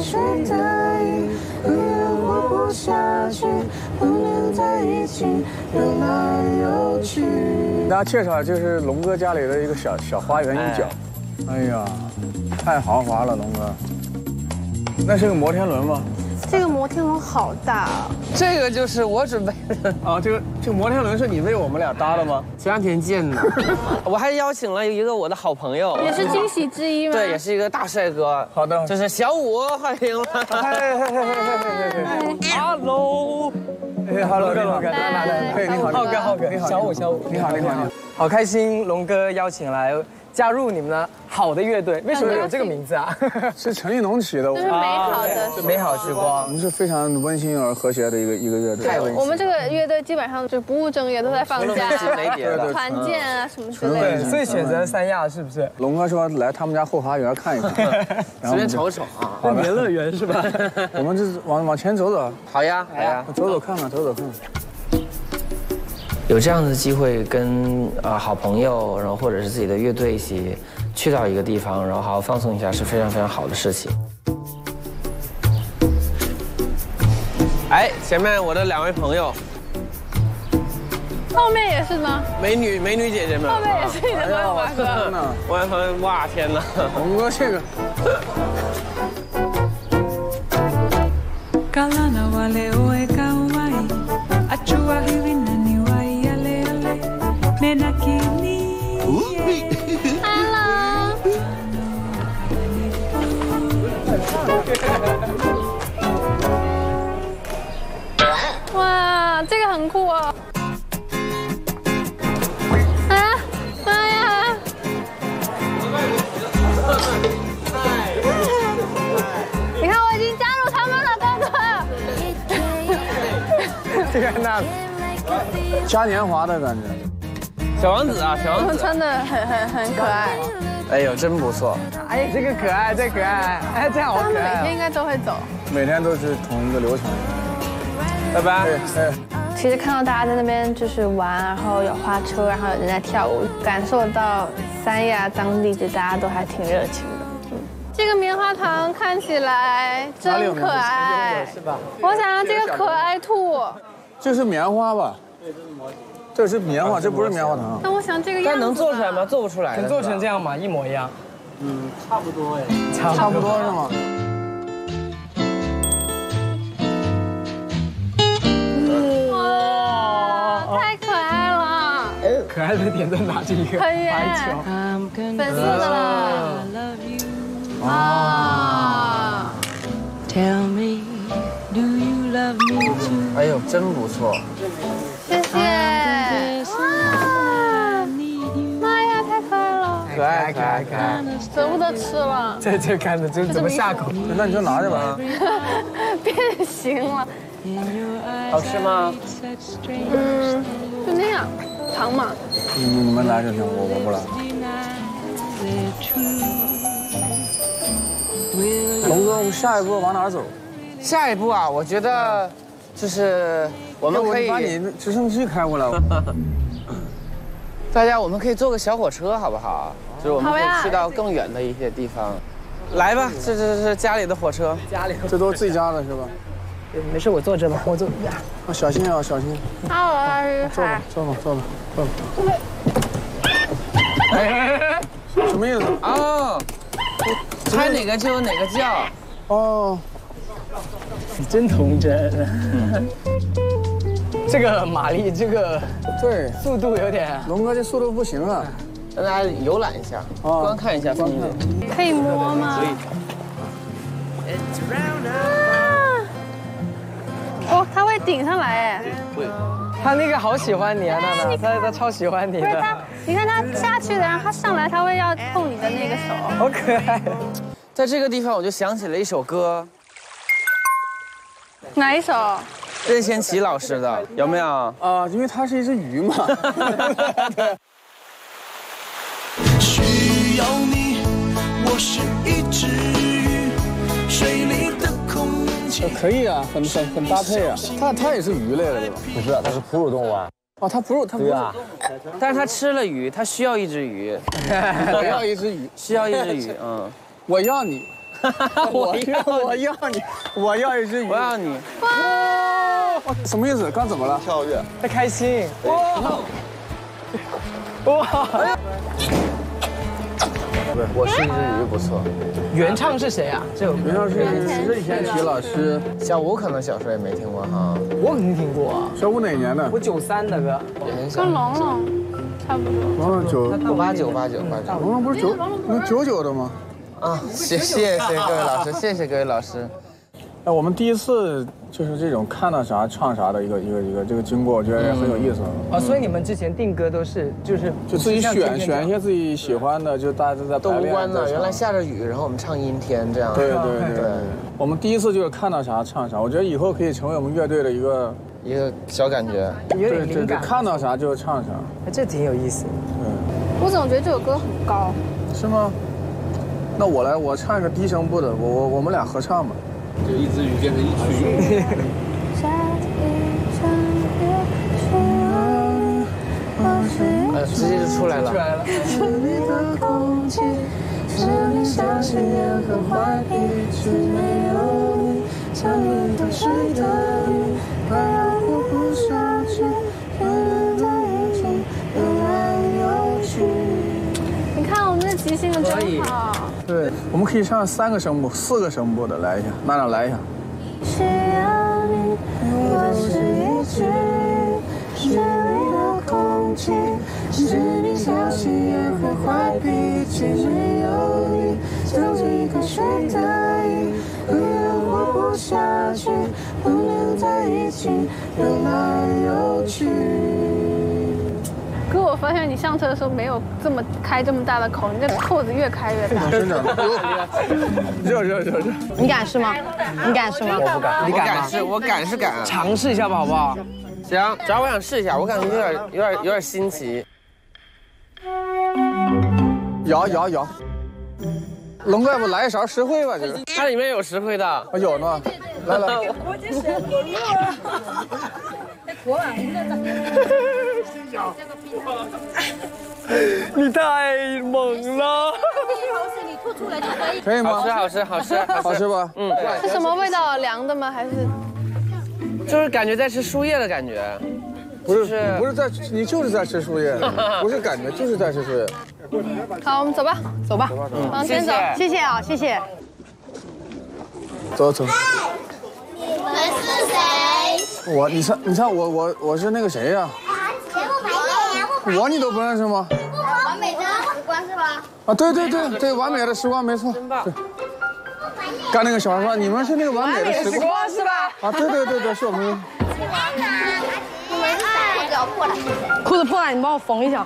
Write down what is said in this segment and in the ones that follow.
水的鱼，永远活不下去，不能在一起游来游去。大家介绍，就是龙哥家里的一个小花园一角。哎呀，太豪华了，龙哥。那是个摩天轮吗？ 这个摩天轮好大啊！ 这个就是我准备的啊，这个摩天轮是你为我们俩搭的吗？ 前两天建的，我还邀请了一个我的好朋友， 也是惊喜之一吗？ 对，也是一个大帅哥。 好的， 就是小五，欢迎了。Hello， 哎，Hello， 龙哥，来，嘿，你好， 浩哥，小五， 你好， 好开心，龙哥邀请来加入你们的好的乐队，为什么有这个名字啊？ 是陈立农起的， 就是美好的美好时光。 我们是非常温馨而和谐的一个乐队。 太温馨。 我们这个乐队基本上就不务正业，都在放假、团建啊什么之类的。 对，所以选择三亚是不是？ 龙哥说来他们家后花园看一看， 随便瞅瞅啊。 万年乐园是吧？ 我们就是往前走走。 好呀， 走看看。 有这样的机会跟好朋友，然后或者是自己的乐队一起去到一个地方，然后好好放松一下，是非常非常好的事情。哎，前面我的两位朋友， 后面也是吗？ 美女姐姐们， 后面也是你的朋友吗？哥， 我的朋友，哇，天哪！ 龙哥这个。 哇，这个很酷哦！啊，妈呀！你看，我已经加入他们了，哥哥。 这个那嘉年华的感觉。 小王子啊，小王子穿的很可爱。 哎呦，真不错！ 哎，这个可爱，这可爱，哎，这样好可爱。 他们每天应该都会走， 每天都是同一个流程。 拜拜。 其实看到大家在那边就是玩，然后有花车，然后有人在跳舞，感受到三亚当地就大家都还挺热情的。这个棉花糖看起来真可爱， 是吧？ 我想要这个可爱兔。 这是棉花吧？对，这是棉花，这不是棉花糖。 那我想这个样子， 但能做出来吗？做不出来。 能做成这样吗？一模一样。 差不多哎。差不多是吗？ 哇，太可爱了！ 可爱的点在哪？这个白球， 粉色的了。啊！ Tell me, do you love me too? 哎呦，真不错！ 谢谢。哇！妈呀，太可爱了！ 可爱。 舍不得吃了。 在这看着就怎么下口？ 那你就拿着吧。 变形了。 好吃吗？ 就那样，糖嘛。 你们来就行，我不来。龙哥，我们下一步往哪走？ 下一步啊，我觉得就是我们可以把你直升机开过来。 大家，我们可以坐个小火车，好不好？就是我们可以去到更远的一些地方。来吧，这是家里的火车， 这都是自己家的是吧？ 没事，我坐这吧，我坐。 啊，小心啊，小心。 好啊， 坐吧。哎，什么意思？ 哦，猜哪个就有哪个叫。 哦， 你真童真。这个马力，这个对， 速度有点。 龙哥这速度不行啊。 让大家游览一下，观看一下风景。 可以摸吗？哦，它会顶上来哎。 会。 他那个好喜欢你啊，娜娜，他超喜欢你的。 不是他，你看他下去的，然后他上来，他会要碰你的那个手。 好可爱。 在这个地方，我就想起了一首歌。 哪一首？ 任贤齐老师的，有没有？ 啊，因为它是一只鱼嘛。 需要你，我是一只鱼，水里的空气。 可以啊，很搭配啊。它也是鱼类的对吧？ 不是，它是哺乳动物啊。 哦，它不是。 对啊。 但是它吃了鱼，它需要一只鱼。 我要一只鱼。 需要一只鱼，嗯。 我要你。 我要一只鱼， 我要你。 什么意思？刚怎么了？ 跳跃， 他开心。哇！ 我是一只鱼，不错。 原唱是谁啊？这首原唱是任贤齐老师。 小吴可能小时候也没听过哈。 我肯定听过啊。 小吴哪年的？ 我93的歌。 跟龙龙差不多。 龙龙 89。 龙龙不是99的吗？ 啊，谢谢各位老师，谢谢各位老师。 哎，我们第一次就是这种看到啥唱啥的一个这个经过，我觉得也很有意思。 哦，所以你们之前定歌都是就自己选一些自己喜欢的，就大家都在都无关的。原来下着雨，然后我们唱阴天这样。 对。我们第一次就是看到啥唱啥，我觉得以后可以成为我们乐队的一个小感觉。 有点灵感。 看到啥就唱啥。 哎，这挺有意思。 我总觉得这首歌很高。 是吗？那我唱一个低声部的，我们俩合唱吧。 就一只鱼变成一群鱼。 直接就出来了。 你看我们的即兴的真好。 对，我们可以唱3个声部、4个声部的，来一下，娜来一下。 需要你，我是一只水里的空气，是你小心眼和坏脾气，没有你像一个水的鱼，活不下去，不能在一起游来游去。 可我发现你上车的时候没有开这么大的口，你这扣子越开越大。 真的，热。 你敢试吗？你敢试吗？ 我不敢，你敢吗？ 我敢是敢， 尝试一下吧，好不好？ 行，主要我想试一下，我感觉有点新奇。 摇。龙哥，不来一勺石灰吧？这个它里面有石灰的， 有呢。来。 我就是裸露。 你太猛了！ 你吐出来就可以。 可以吗？ 好吃吧？ 是什么味道？凉的吗？还是？ 就是感觉在吃树叶的感觉。 不是在，你就是在吃树叶，不是感觉就是在吃树叶。 好，我们走吧。往前走。谢谢啊，谢谢。 走。 你们是谁？ 你猜我是那个谁呀？ 节目排练呀， 你都不认识吗？ 完美的时光是吧？ 啊，对，完美的时光没错。对。刚那个小孩说你们是那个完美的时光是吧？ 啊，对，是我们。 你们是裤子要破了。 裤子破了，你帮我缝一下。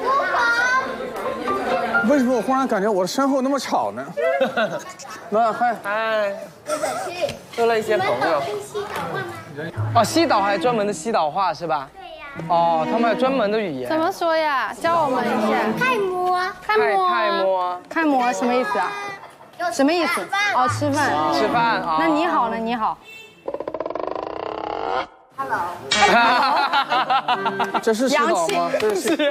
为什么我忽然感觉我的身后那么吵呢？那嗨， 多了一些朋友。 哦，西岛还有专门的西岛话是吧？ 对呀。 哦，他们有专门的语言。 怎么说呀？教我们一下。 开模什么意思啊？什么意思？哦，吃饭。 吃饭啊。 那你好呢？你好。 Hello。 这是西岛吗？ 这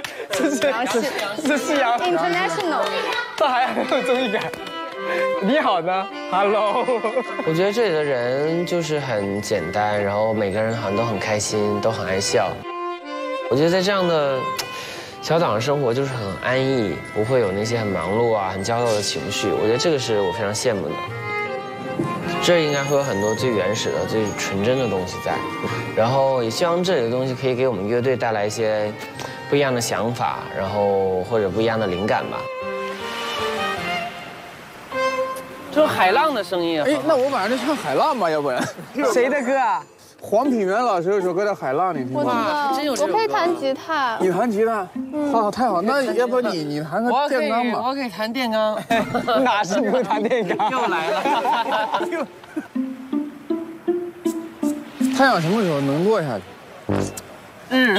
是洋气。 International。 这还很有综艺感。你好呢 ，Hello。 我觉得这里的人就是很简单，然后每个人好像都很开心，都很爱笑。我觉得在这样的小岛上生活就是很安逸，不会有那些很忙碌啊、很焦躁的情绪。我觉得这个是我非常羡慕的。这应该会有很多最原始的、最纯真的东西在，然后也希望这里的东西可以给我们乐队带来一些不一样的想法，然后或者不一样的灵感吧。这是海浪的声音啊！ 哎，那我晚上就唱海浪吧，要不然。 谁的歌啊？ 黄品源老师有首歌叫《海浪》，你听过吗？我可以弹吉他。 你弹吉他？好，太好。那要不你弹个电钢吧？ 我可以弹电钢。 哪是不会弹电钢？ 又来了。 太阳什么时候能落下去？ 日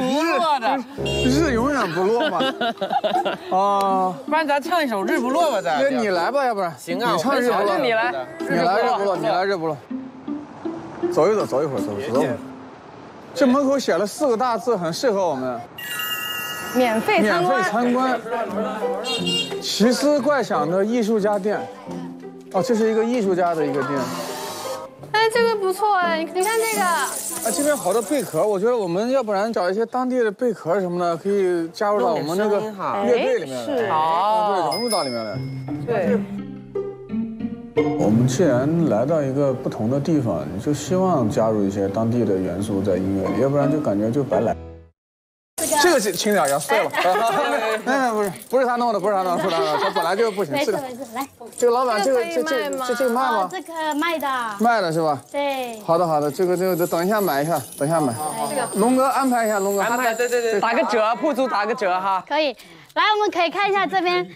永远不落嘛。啊， 不然咱唱一首《日不落》吧，咱。 那你来吧，要不然。 行啊， 你唱日不落。 你来日不落。走一会儿。这门口写了4个大字，很适合我们。 免费参观。 奇思怪想的艺术家店。 哦，这是一个艺术家的一个店。 哎，这个不错哎，你看这个。 啊，这边好多贝壳，我觉得我们要不然找一些当地的贝壳什么的，可以加入到我们那个乐队里面来， 是对，融入到里面来。 对。 我们既然来到一个不同的地方，就希望加入一些当地的元素在音乐里，要不然就感觉就白来。这个轻点，要碎了。哎，不是他弄的，不是他弄的，他本来就不行。 没事，来。 这个老板，这个卖吗？ 这个卖的。 卖的是吧？ 对。 好的，这个等一下买一下，等一下买。龙哥安排一下，龙哥安排，对，打个折，铺租打个折哈。 可以，来，我们可以看一下这边。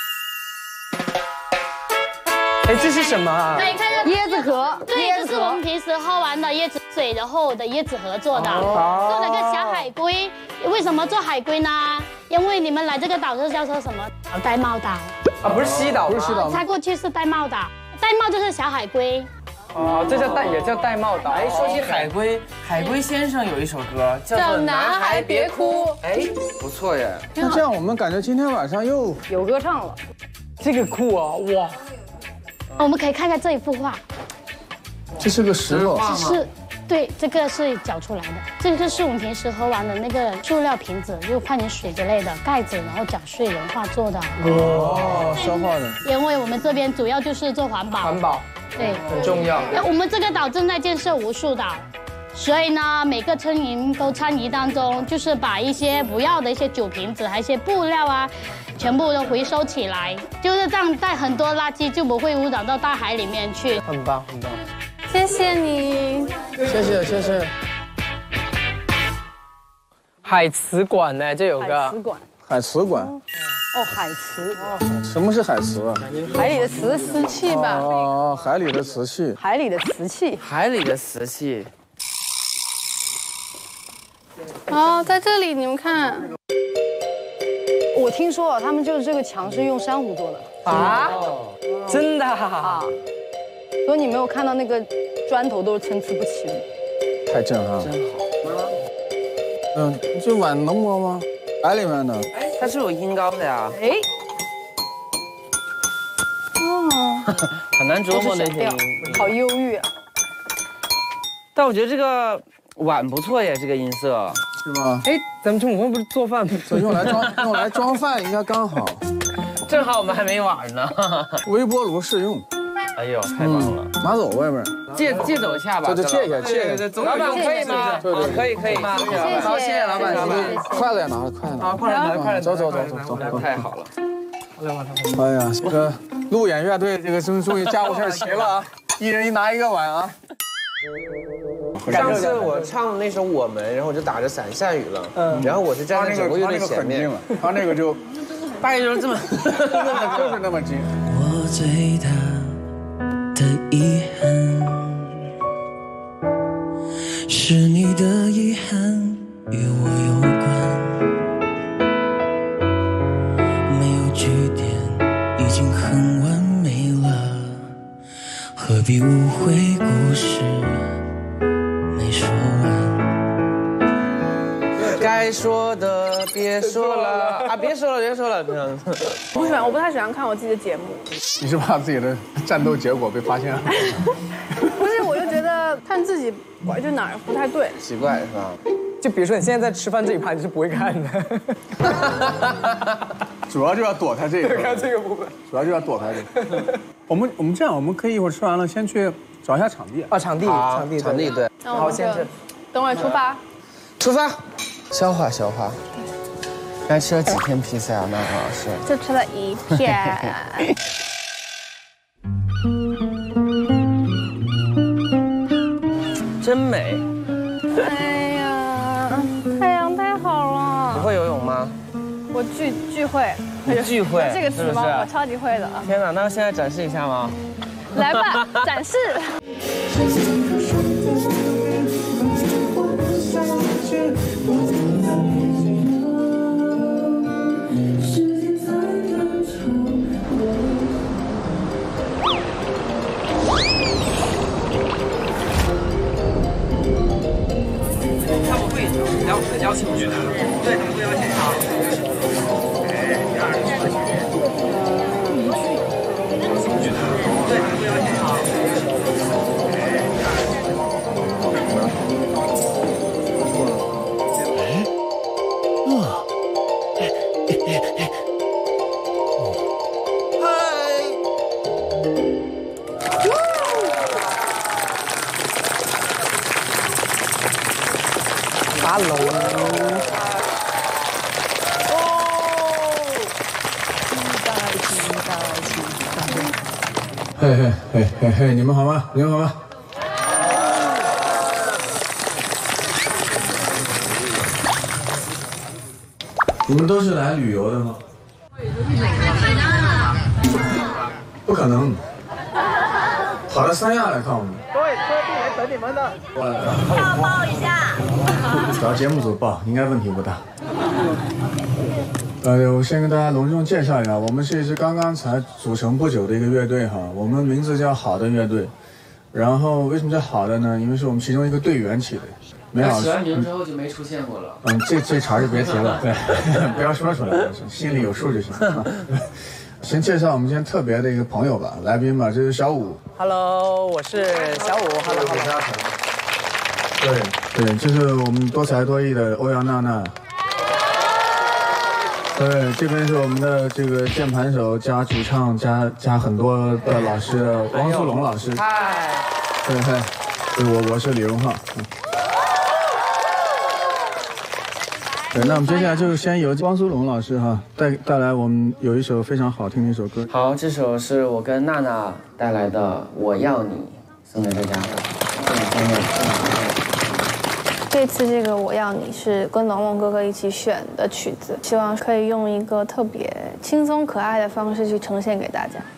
哎，这是什么啊？ 可以看一下椰子壳。 对，这是我们平时喝完的椰子水，然后的椰子盒做的，做了个小海龟。为什么做海龟呢？因为你们来这个岛是叫做什么？玳瑁岛。 啊，不是西岛，不是西岛。 它过去是玳瑁岛，玳瑁就是小海龟。 哦，这也叫玳瑁岛。 哎，说起海龟，海龟先生有一首歌叫做《男孩别哭》，哎，不错耶。 那这样我们感觉今天晚上又有歌唱了。 这个酷啊，哇！ 我们可以看一下这一幅画。 这是个石头。 是。对，这个是搅出来的，这个是我们平时喝完的那个塑料瓶子，又换成水之类的盖子，然后搅碎融化做的。 哦，消化的。 因为我们这边主要就是做环保。 环保。 对， 很重要。 我们这个岛正在建设无数岛，所以呢，每个村民都参与当中，就是把一些不要的一些酒瓶子，还有一些布料啊，全部都回收起来，就是这样，带很多垃圾就不会污染到大海里面去。 很棒。 谢谢你， 谢谢。 海瓷馆呢，这有个海瓷馆。 哦，海瓷。 什么是海瓷啊？ 海里的瓷器吧。 哦，海里的瓷器。 海里的瓷器。 海里的瓷器。 哦，在这里你们看。 我听说他们就是这个墙是用珊瑚做的。 啊？真的啊？ 所以你没有看到那个砖头都是参差不齐的， 太震撼了， 真好。 这碗能摸吗？海里面的。 它是有音高的呀。 哎， 很难琢磨那些音， 好忧郁啊。 但我觉得这个碗不错耶，这个音色是吗？ 哎，咱们中午不是做饭吗？ 用来装饭应该刚好。 正好我们还没碗呢。 微波炉适用。 哎呦，太棒了！ 拿走外面， 借走一下吧。 就借一下。 老板可以吗？ 对， 可以。 好，谢谢老板。 筷子也拿了，筷子。 好，快点， 走。 太好了。 哎呀，这个路演乐队这个终于家务事齐了啊！一人拿一个碗啊。 上次我唱那首《我们》，然后我就打着伞，下雨了。然后我是站在整个乐队前面。 他那个就， 大概就是这么， 就是那么近。 我最大的遗憾，是你的遗憾与我有关，没有句点已经很完美了，何必误会故事没说完。 该说的别说了啊！别说了，这样。 我不太喜欢看我自己的节目。 你是怕自己的战斗结果被发现了？ 不是，我就觉得看自己就哪儿不太对， 奇怪是吧？ 就比如说你现在在吃饭这一趴，你是不会看的。 主要就要躲开这个， 看这个部分， 主要就要躲开这个。我们这样，我们可以一会儿吃完了，先去找一下场地。 啊，场地对。 好，先是等会出发。 消化。刚才吃了几片披萨啊？那王老师就吃了一片。 真美。 哎呀，太阳太好了。 你会游泳吗？ 我巨会。 巨会。 这个词吗？我超级会的。 天哪，那现在展示一下吗？ 来吧，展示。 他们会邀请我去的，对，他们会邀请他。对。 嘿嘿嘿嘿嘿，你们好吗？你们好吗？你们都是来旅游的吗？不可能，跑到三亚来看我们。对，特地来等你们的。报一下。找节目组报，应该问题不大。我先跟大家隆重介绍一下，我们是一支刚刚才组成不久的一个乐队哈，我们名字叫好的乐队。然后为什么叫好的呢？因为是我们其中一个队员起的。没有。 起完名之后就没出现过了。 这茬就别提了，对，不要说出来，心里有数就行。先介绍我们今天特别的一个朋友吧，来宾吧，这是小武。 Hello， 我是小武。Hello， 对，这是我们多才多艺的欧阳娜娜。对，这边是我们的这个键盘手加主唱加很多的老师汪苏泷老师。 嗨。 对，我是李荣浩。对，那我们接下来就先由汪苏泷老师哈带来我们有一首非常好听的一首歌。 好，这首是我跟娜娜带来的《我要你》，送给大家。 这次这个我要你是跟龙龙哥哥一起选的曲子，希望可以用一个特别轻松可爱的方式去呈现给大家。